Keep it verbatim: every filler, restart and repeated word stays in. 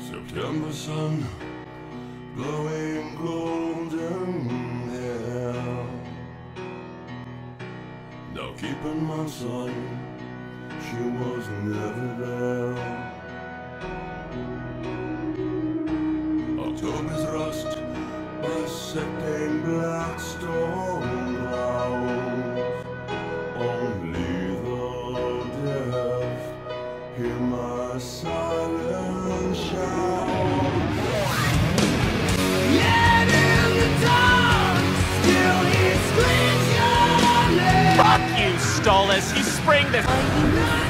September sun, glowing golden hair. Now keep in mind, son, she was never there. October's rust, bisecting black storm clouds. Only the deaf hear my silent shout. Yet in the dark, still he screams your name. Fuck you, Stolitz! You spring this.